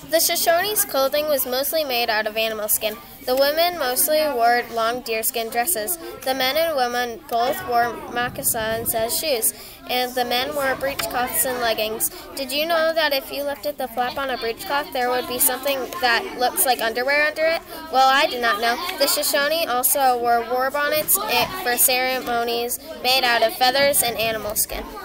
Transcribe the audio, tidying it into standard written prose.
The Shoshone's clothing was mostly made out of animal skin. The women mostly wore long deerskin dresses. The men and women both wore moccasins as shoes, and the men wore breechcloths and leggings. Did you know that if you lifted the flap on a breechcloth, there would be something that looks like underwear under it? Well, I did not know. The Shoshone also wore war bonnets for ceremonies made out of feathers and animal skin.